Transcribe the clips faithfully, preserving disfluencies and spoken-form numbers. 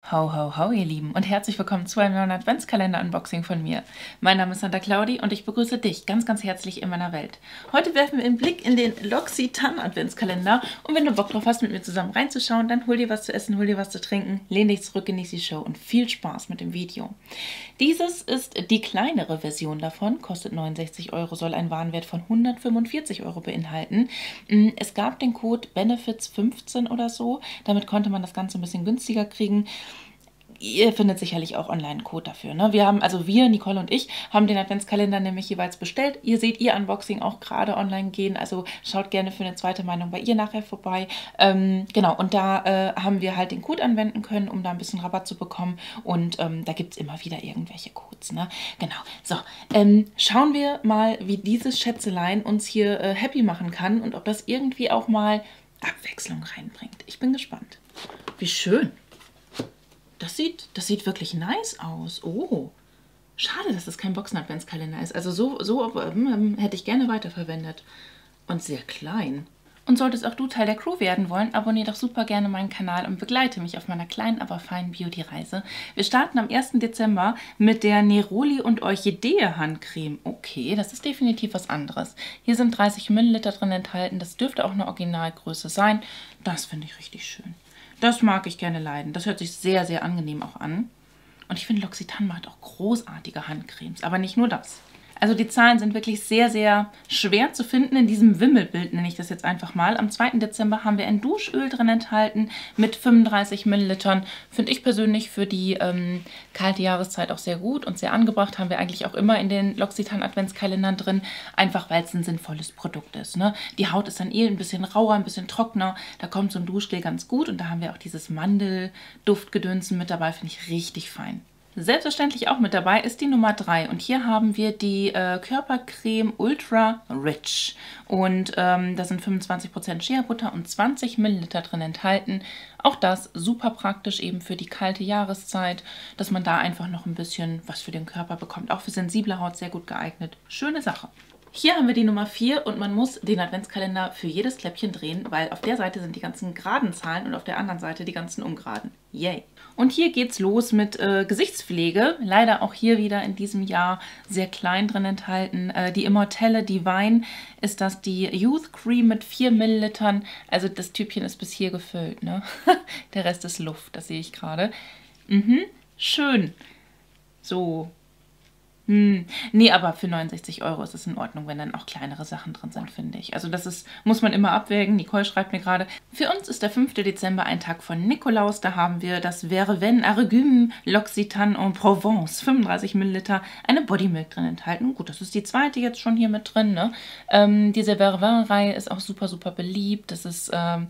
Ho, ho, ho, ihr Lieben und herzlich willkommen zu einem neuen Adventskalender-Unboxing von mir. Mein Name ist Santa Claudi und ich begrüße dich ganz, ganz herzlich in meiner Welt. Heute werfen wir einen Blick in den L'Occitane-Adventskalender und wenn du Bock drauf hast, mit mir zusammen reinzuschauen, dann hol dir was zu essen, hol dir was zu trinken, lehn dich zurück, genieß die Show und viel Spaß mit dem Video. Dieses ist die kleinere Version davon, kostet neunundsechzig Euro, soll einen Warenwert von hundertfünfundvierzig Euro beinhalten. Es gab den Code Benefits fünfzehn oder so, damit konnte man das Ganze ein bisschen günstiger kriegen. Ihr findet sicherlich auch online einen Code dafür. Ne? Wir haben, also wir, Nicole und ich, haben den Adventskalender nämlich jeweils bestellt. Ihr seht ihr Unboxing auch gerade online gehen, also schaut gerne für eine zweite Meinung bei ihr nachher vorbei. Ähm, genau, und da äh, haben wir halt den Code anwenden können, um da ein bisschen Rabatt zu bekommen. Und ähm, da gibt es immer wieder irgendwelche Codes. Ne? Genau, so, ähm, schauen wir mal, wie dieses Schätzelein uns hier äh, happy machen kann und ob das irgendwie auch mal Abwechslung reinbringt. Ich bin gespannt. Wie schön. Das sieht, das sieht wirklich nice aus. Oh, schade, dass das kein Boxen-Adventskalender ist. Also so, so ähm, hätte ich gerne weiterverwendet. Und sehr klein. Und solltest auch du Teil der Crew werden wollen, abonniere doch super gerne meinen Kanal und begleite mich auf meiner kleinen, aber feinen Beauty-Reise. Wir starten am ersten Dezember mit der Neroli und Orchidee Handcreme. Okay, das ist definitiv was anderes. Hier sind dreißig Milliliter drin enthalten. Das dürfte auch eine Originalgröße sein. Das finde ich richtig schön. Das mag ich gerne leiden. Das hört sich sehr, sehr angenehm auch an. Und ich finde, L'Occitane macht auch großartige Handcremes. Aber nicht nur das. Also die Zahlen sind wirklich sehr, sehr schwer zu finden in diesem Wimmelbild, nenne ich das jetzt einfach mal. Am zweiten Dezember haben wir ein Duschöl drin enthalten mit fünfunddreißig Millilitern. Finde ich persönlich für die ähm, kalte Jahreszeit auch sehr gut und sehr angebracht. Haben wir eigentlich auch immer in den L'Occitane Adventskalendern drin, einfach weil es ein sinnvolles Produkt ist. Ne? Die Haut ist dann eh ein bisschen rauer, ein bisschen trockener. Da kommt so ein Duschgel ganz gut und da haben wir auch dieses Mandelduftgedönsen mit dabei, finde ich richtig fein. Selbstverständlich auch mit dabei ist die Nummer drei und hier haben wir die äh, Körpercreme Ultra Rich und ähm, da sind fünfundzwanzig Prozent Shea Butter und zwanzig Milliliter drin enthalten. Auch das super praktisch eben für die kalte Jahreszeit, dass man da einfach noch ein bisschen was für den Körper bekommt. Auch für sensible Haut sehr gut geeignet. Schöne Sache. Hier haben wir die Nummer vier und man muss den Adventskalender für jedes Kläppchen drehen, weil auf der Seite sind die ganzen geraden Zahlen und auf der anderen Seite die ganzen ungeraden. Yay! Und hier geht's los mit äh, Gesichtspflege. Leider auch hier wieder in diesem Jahr sehr klein drin enthalten. Äh, die Immortelle Divine ist das die Youth Cream mit vier Millilitern. Also das Tübchen ist bis hier gefüllt. Ne? Der Rest ist Luft, das sehe ich gerade. Mhm, schön. So. Hm. Nee, aber für neunundsechzig Euro ist es in Ordnung, wenn dann auch kleinere Sachen drin sind, finde ich. Also das ist, muss man immer abwägen. Nicole schreibt mir gerade, für uns ist der fünfte Dezember ein Tag von Nikolaus. Da haben wir das Verveine Argume L'Occitane en Provence, fünfunddreißig Milliliter, eine Bodymilk drin enthalten. Gut, das ist die zweite jetzt schon hier mit drin. Ne? Ähm, diese Verveine-Reihe ist auch super, super beliebt. Das ist ähm,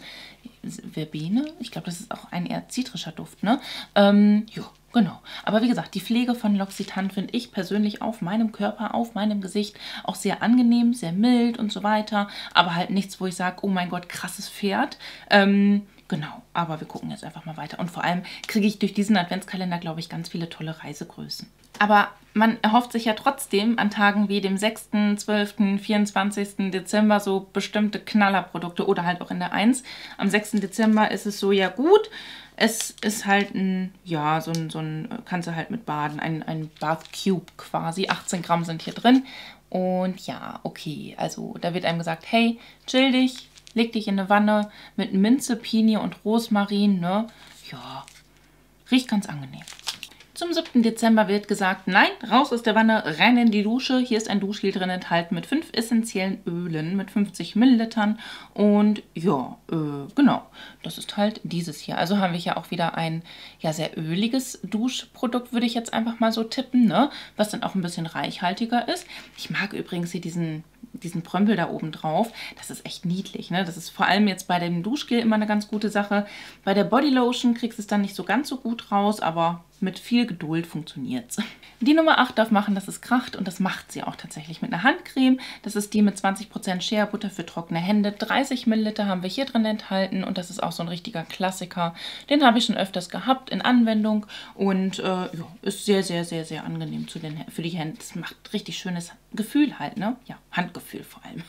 Verbene. Ich glaube, das ist auch ein eher zitrischer Duft. Ne? Ähm, jo. Genau, aber wie gesagt, die Pflege von L'Occitane finde ich persönlich auf meinem Körper, auf meinem Gesicht auch sehr angenehm, sehr mild und so weiter, aber halt nichts, wo ich sage, oh mein Gott, krasses Pferd. Ähm, genau, aber wir gucken jetzt einfach mal weiter und vor allem kriege ich durch diesen Adventskalender, glaube ich, ganz viele tolle Reisegrößen. Aber man erhofft sich ja trotzdem an Tagen wie dem sechsten, zwölften, vierundzwanzigsten Dezember so bestimmte Knallerprodukte oder halt auch in der eins. Am sechsten Dezember ist es so, ja gut, es ist halt ein, ja, so ein, so ein kannst du halt mit baden, ein, ein Bath Cube quasi, achtzehn Gramm sind hier drin. Und ja, okay, also da wird einem gesagt, hey, chill dich, leg dich in eine Wanne mit Minze, Pinie und Rosmarin, ne? Ja, riecht ganz angenehm. Zum siebten Dezember wird gesagt, nein, raus aus der Wanne, rein in die Dusche. Hier ist ein Duschgel drin enthalten mit fünf essentiellen Ölen mit fünfzig Millilitern. Und ja, äh, genau, das ist halt dieses hier. Also haben wir hier auch wieder ein ja, sehr öliges Duschprodukt, würde ich jetzt einfach mal so tippen, ne? Was dann auch ein bisschen reichhaltiger ist. Ich mag übrigens hier diesen... diesen Prömpel da oben drauf, das ist echt niedlich, ne? Das ist vor allem jetzt bei dem Duschgel immer eine ganz gute Sache. Bei der Bodylotion kriegst du es dann nicht so ganz so gut raus, aber mit viel Geduld funktioniert es. Die Nummer acht darf machen, dass es kracht und das macht sie auch tatsächlich mit einer Handcreme. Das ist die mit zwanzig Prozent Shea Butter für trockene Hände. dreißig Milliliter haben wir hier drin enthalten und das ist auch so ein richtiger Klassiker. Den habe ich schon öfters gehabt in Anwendung und äh, ja, ist sehr, sehr, sehr, sehr angenehm zu den, für die Hände. Es macht richtig schönes Gefühl halt, ne? Ja, Handgefühl vor allem.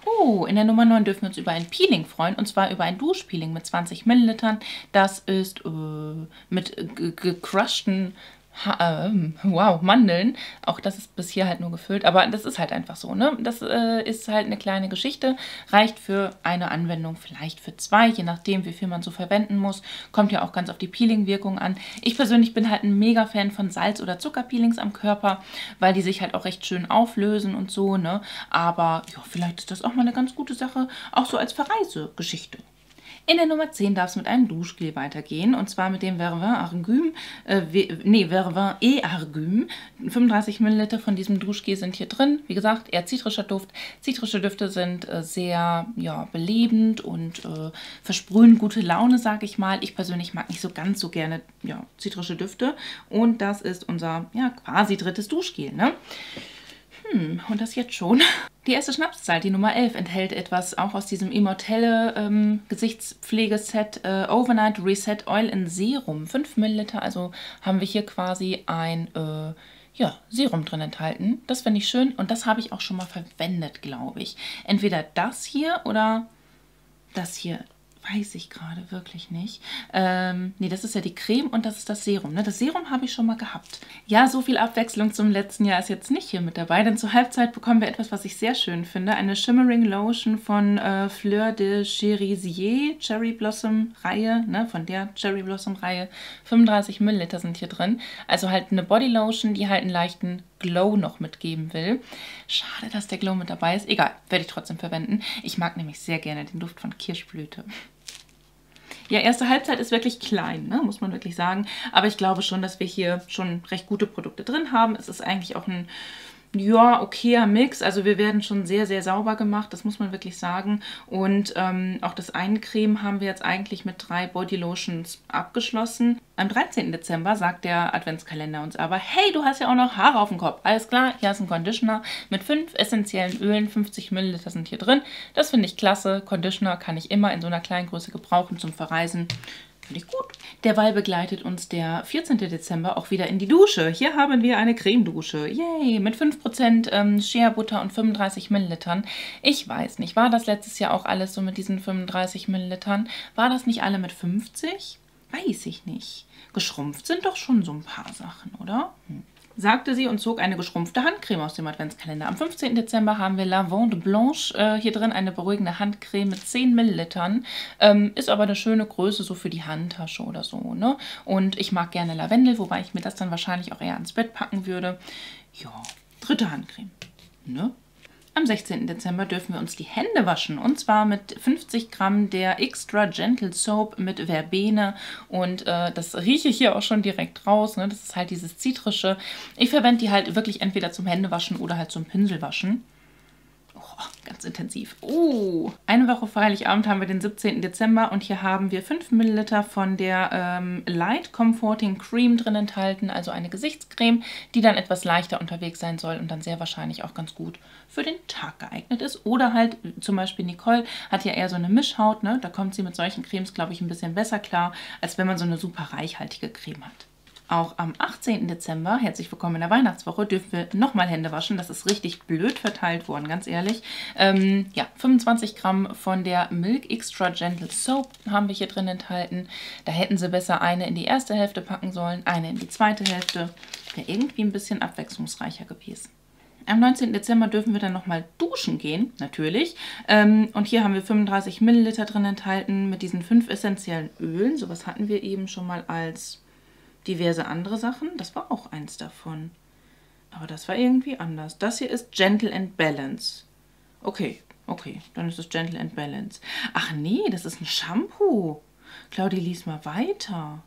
Oh, in der Nummer neun dürfen wir uns über ein Peeling freuen, und zwar über ein Duschpeeling mit zwanzig Millilitern. Das ist äh, mit gecrushten Ha, ähm, wow, Mandeln. Auch das ist bis hier halt nur gefüllt, aber das ist halt einfach so, ne? Das äh, ist halt eine kleine Geschichte, reicht für eine Anwendung, vielleicht für zwei, je nachdem, wie viel man so verwenden muss. Kommt ja auch ganz auf die Peeling-Wirkung an. Ich persönlich bin halt ein Mega-Fan von Salz- oder Zuckerpeelings am Körper, weil die sich halt auch recht schön auflösen und so, ne? Aber ja, vielleicht ist das auch mal eine ganz gute Sache, auch so als Verreisegeschichte. In der Nummer zehn darf es mit einem Duschgel weitergehen, und zwar mit dem Vervin Argum, äh, nee, Vervin et Argum. fünfunddreißig Milliliter von diesem Duschgel sind hier drin. Wie gesagt, eher zitrischer Duft. Zitrische Düfte sind äh, sehr ja, belebend und äh, versprühen gute Laune, sage ich mal. Ich persönlich mag nicht so ganz so gerne ja, zitrische Düfte, und das ist unser ja, quasi drittes Duschgel, ne? Hm, und das jetzt schon. Die erste Schnapszahl, die Nummer elf, enthält etwas auch aus diesem Immortelle ähm, Gesichtspflegeset äh, Overnight Reset Oil in Serum. fünf Milliliter, also haben wir hier quasi ein äh, ja, Serum drin enthalten. Das finde ich schön, und das habe ich auch schon mal verwendet, glaube ich. Entweder das hier oder das hier. Weiß ich gerade wirklich nicht. Ähm, nee, das ist ja die Creme und das ist das Serum. Ne? Das Serum habe ich schon mal gehabt. Ja, so viel Abwechslung zum letzten Jahr ist jetzt nicht hier mit dabei, denn zur Halbzeit bekommen wir etwas, was ich sehr schön finde. Eine Shimmering Lotion von äh, Fleur de Cerisier, Cherry Blossom Reihe, ne? Von der Cherry Blossom Reihe. fünfunddreißig Milliliter sind hier drin. Also halt eine Body Lotion, die halt einen leichten Glow noch mitgeben will. Schade, dass der Glow mit dabei ist. Egal, werde ich trotzdem verwenden. Ich mag nämlich sehr gerne den Duft von Kirschblüte. Ja, erste Halbzeit ist wirklich klein, ne? Muss man wirklich sagen. Aber ich glaube schon, dass wir hier schon recht gute Produkte drin haben. Es ist eigentlich auch ein, ja, okayer Mix. Also wir werden schon sehr, sehr sauber gemacht. Das muss man wirklich sagen. Und ähm, auch das Eincremen haben wir jetzt eigentlich mit drei Body Lotions abgeschlossen. Am dreizehnten Dezember sagt der Adventskalender uns aber, hey, du hast ja auch noch Haare auf dem Kopf. Alles klar, hier ist ein Conditioner mit fünf essentiellen Ölen. fünfzig Milliliter sind hier drin. Das finde ich klasse. Conditioner kann ich immer in so einer kleinen Größe gebrauchen zum Verreisen. Finde ich gut. Derweil begleitet uns der vierzehnte Dezember auch wieder in die Dusche. Hier haben wir eine Cremedusche. Yay! Mit fünf Prozent ähm, Shea Butter und fünfunddreißig Millilitern. Ich weiß nicht, war das letztes Jahr auch alles so mit diesen fünfunddreißig Millilitern? War das nicht alle mit fünfzig? Weiß ich nicht. Geschrumpft sind doch schon so ein paar Sachen, oder? Hm. Sagte sie und zog eine geschrumpfte Handcreme aus dem Adventskalender. Am fünfzehnten Dezember haben wir Lavande Blanche. Äh, hier drin eine beruhigende Handcreme mit zehn Millilitern. Ähm, ist aber eine schöne Größe so für die Handtasche oder so, ne? Und ich mag gerne Lavendel, wobei ich mir das dann wahrscheinlich auch eher ans Bett packen würde. Ja, dritte Handcreme, ne? Am sechzehnten Dezember dürfen wir uns die Hände waschen, und zwar mit fünfzig Gramm der Extra Gentle Soap mit Verbene, und äh, das rieche ich hier auch schon direkt raus, ne? Das ist halt dieses Zitrische. Ich verwende die halt wirklich entweder zum Händewaschen oder halt zum Pinselwaschen. Oh, ganz intensiv. Oh, eine Woche vor Heiligabend haben wir den siebzehnten Dezember, und hier haben wir fünf Milliliter von der ähm, Light Comforting Cream drin enthalten, also eine Gesichtscreme, die dann etwas leichter unterwegs sein soll und dann sehr wahrscheinlich auch ganz gut für den Tag geeignet ist. Oder halt zum Beispiel Nicole hat ja eher so eine Mischhaut, ne? Da kommt sie mit solchen Cremes, glaube ich, ein bisschen besser klar, als wenn man so eine super reichhaltige Creme hat. Auch am achtzehnten Dezember, herzlich willkommen in der Weihnachtswoche, dürfen wir nochmal Hände waschen. Das ist richtig blöd verteilt worden, ganz ehrlich. Ähm, ja, fünfundzwanzig Gramm von der Milk Extra Gentle Soap haben wir hier drin enthalten. Da hätten sie besser eine in die erste Hälfte packen sollen, eine in die zweite Hälfte. Wäre irgendwie ein bisschen abwechslungsreicher gewesen. Am neunzehnten Dezember dürfen wir dann nochmal duschen gehen, natürlich. Ähm, und hier haben wir fünfunddreißig Milliliter drin enthalten mit diesen fünf essentiellen Ölen. Sowas hatten wir eben schon mal als diverse andere Sachen. Das war auch eins davon. Aber das war irgendwie anders. Das hier ist Gentle and Balance. Okay, okay, dann ist es Gentle and Balance. Ach nee, das ist ein Shampoo. Claudi, lies mal weiter.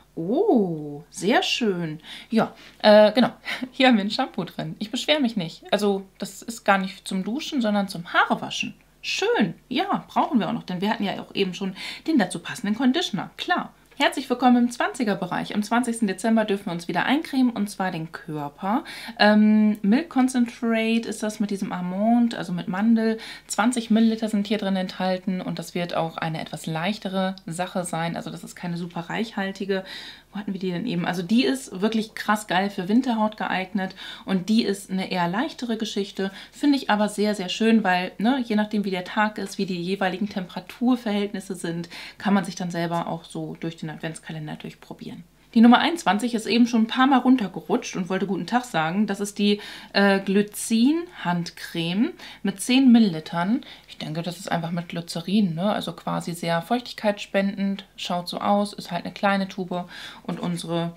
Oh, sehr schön. Ja, äh, genau. Hier haben wir ein Shampoo drin. Ich beschwere mich nicht. Also, das ist gar nicht zum Duschen, sondern zum Haarewaschen. Schön. Ja, brauchen wir auch noch, denn wir hatten ja auch eben schon den dazu passenden Conditioner. Klar. Herzlich willkommen im zwanziger-Bereich. Am zwanzigsten Dezember dürfen wir uns wieder eincremen, und zwar den Körper. Ähm, Milk Concentrate ist das mit diesem Almond, also mit Mandel. zwanzig Milliliter sind hier drin enthalten und das wird auch eine etwas leichtere Sache sein. Also das ist keine super reichhaltige. Wo hatten wir die denn eben? Also die ist wirklich krass geil für Winterhaut geeignet und die ist eine eher leichtere Geschichte. Finde ich aber sehr, sehr schön, weil ne, je nachdem wie der Tag ist, wie die jeweiligen Temperaturverhältnisse sind, kann man sich dann selber auch so durch den Adventskalender durchprobieren. Die Nummer einundzwanzig ist eben schon ein paar Mal runtergerutscht und wollte guten Tag sagen. Das ist die äh, Glycin Handcreme mit zehn Millilitern. Ich denke, das ist einfach mit Glycerin, ne? Also quasi sehr feuchtigkeitsspendend. Schaut so aus, ist halt eine kleine Tube und unsere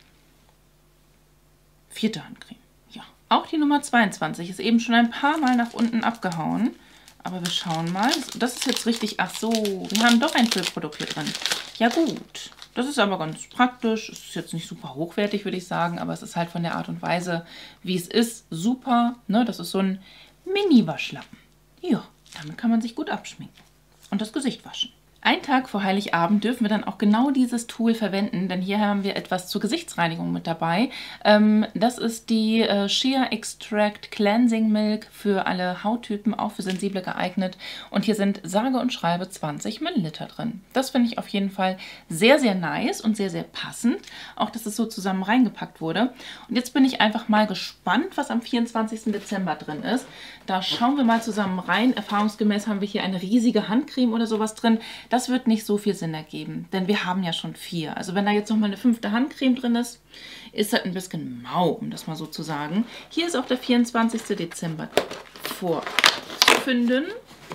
vierte Handcreme. Ja. Auch die Nummer zweiundzwanzig ist eben schon ein paar Mal nach unten abgehauen. Aber wir schauen mal. Das ist jetzt richtig... Ach so, wir haben doch ein Füllprodukt hier drin. Ja gut. Das ist aber ganz praktisch. Es ist jetzt nicht super hochwertig, würde ich sagen. Aber es ist halt von der Art und Weise, wie es ist, super. Ne? Das ist so ein Mini-Waschlappen. Ja, damit kann man sich gut abschminken. Und das Gesicht waschen. Einen Tag vor Heiligabend dürfen wir dann auch genau dieses Tool verwenden, denn hier haben wir etwas zur Gesichtsreinigung mit dabei. Ähm, das ist die äh, Shea Extract Cleansing Milk für alle Hauttypen, auch für Sensible geeignet. Und hier sind sage und schreibe zwanzig Milliliter drin. Das finde ich auf jeden Fall sehr, sehr nice und sehr, sehr passend. Auch, dass es so zusammen reingepackt wurde. Und jetzt bin ich einfach mal gespannt, was am vierundzwanzigsten Dezember drin ist. Da schauen wir mal zusammen rein. Erfahrungsgemäß haben wir hier eine riesige Handcreme oder sowas drin. Das wird nicht so viel Sinn ergeben, denn wir haben ja schon vier. Also wenn da jetzt nochmal eine fünfte Handcreme drin ist, ist das ein bisschen mau, um das mal so zu sagen. Hier ist auch der vierundzwanzigste Dezember vorzufinden.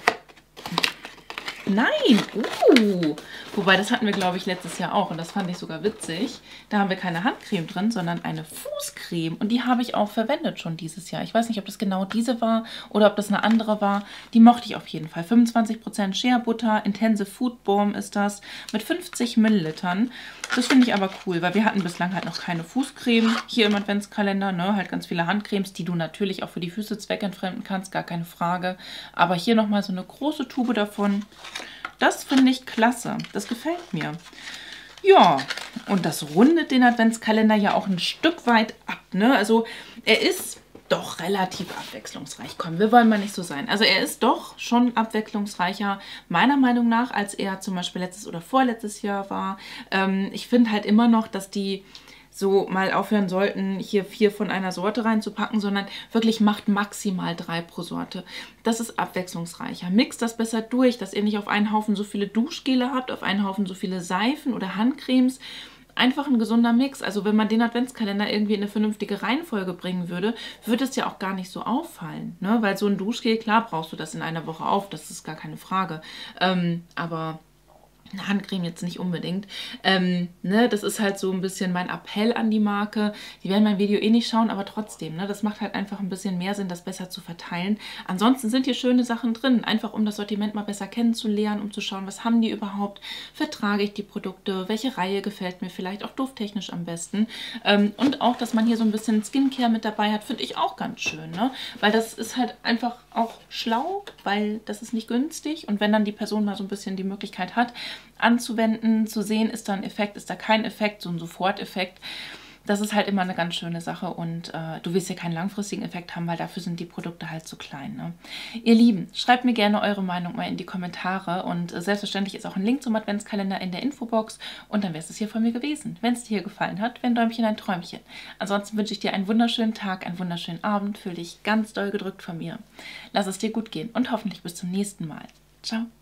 Nein! Uh! Wobei, das hatten wir, glaube ich, letztes Jahr auch und das fand ich sogar witzig. Da haben wir keine Handcreme drin, sondern eine Fußcreme und die habe ich auch verwendet schon dieses Jahr. Ich weiß nicht, ob das genau diese war oder ob das eine andere war. Die mochte ich auf jeden Fall. fünfundzwanzig Prozent Shea Butter, Intensive Food Balm ist das mit fünfzig Millilitern. Das finde ich aber cool, weil wir hatten bislang halt noch keine Fußcreme hier im Adventskalender. Ne? Halt ganz viele Handcremes, die du natürlich auch für die Füße zweckentfremden kannst, gar keine Frage. Aber hier nochmal so eine große Tube davon. Das finde ich klasse. Das gefällt mir. Ja, und das rundet den Adventskalender ja auch ein Stück weit ab. Ne? Also er ist doch relativ abwechslungsreich. Komm, wir wollen mal nicht so sein. Also er ist doch schon abwechslungsreicher, meiner Meinung nach, als er zum Beispiel letztes oder vorletztes Jahr war. Ähm, ich finde halt immer noch, dass die so mal aufhören sollten, hier vier von einer Sorte reinzupacken, sondern wirklich macht maximal drei pro Sorte. Das ist abwechslungsreicher. Mixt das besser durch, dass ihr nicht auf einen Haufen so viele Duschgele habt, auf einen Haufen so viele Seifen oder Handcremes. Einfach ein gesunder Mix. Also wenn man den Adventskalender irgendwie in eine vernünftige Reihenfolge bringen würde, würde es ja auch gar nicht so auffallen. Ne? Weil so ein Duschgel, klar brauchst du das in einer Woche auf, das ist gar keine Frage. Ähm, aber... eine Handcreme jetzt nicht unbedingt. Ähm, ne, das ist halt so ein bisschen mein Appell an die Marke. Die werden mein Video eh nicht schauen, aber trotzdem, ne, das macht halt einfach ein bisschen mehr Sinn, das besser zu verteilen. Ansonsten sind hier schöne Sachen drin, einfach um das Sortiment mal besser kennenzulernen, um zu schauen, was haben die überhaupt, vertrage ich die Produkte, welche Reihe gefällt mir vielleicht auch dufttechnisch am besten. Ähm, und auch, dass man hier so ein bisschen Skincare mit dabei hat, finde ich auch ganz schön, ne? Weil das ist halt einfach auch schlau, weil das ist nicht günstig und wenn dann die Person mal so ein bisschen die Möglichkeit hat, anzuwenden, zu sehen, ist da ein Effekt, ist da kein Effekt, so ein Soforteffekt. Das ist halt immer eine ganz schöne Sache und äh, du wirst ja keinen langfristigen Effekt haben, weil dafür sind die Produkte halt zu klein. Ne? Ihr Lieben, schreibt mir gerne eure Meinung mal in die Kommentare und äh, selbstverständlich ist auch ein Link zum Adventskalender in der Infobox und dann wäre es hier von mir gewesen. Wenn es dir hier gefallen hat, wäre ein Däumchen ein Träumchen. Ansonsten wünsche ich dir einen wunderschönen Tag, einen wunderschönen Abend, fühle dich ganz doll gedrückt von mir. Lass es dir gut gehen und hoffentlich bis zum nächsten Mal. Ciao.